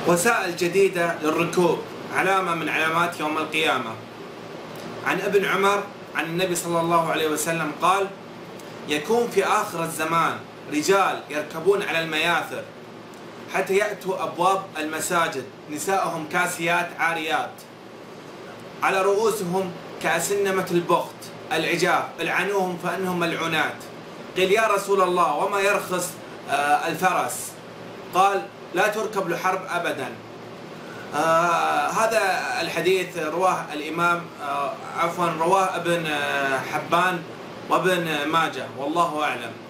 وسائل جديدة للركوب علامة من علامات يوم القيامة. عن ابن عمر عن النبي صلى الله عليه وسلم قال: يكون في آخر الزمان رجال يركبون على المياثر حتى يأتوا أبواب المساجد، نساءهم كاسيات عاريات، على رؤوسهم كأسنمة البخت العجاف، العنوهم فإنهم ملعونات. قيل: يا رسول الله وما يرخص الفرس؟ قال: لا تركب لحرب أبدا. هذا الحديث رواه الإمام رواه ابن حبان وابن ماجه، والله أعلم.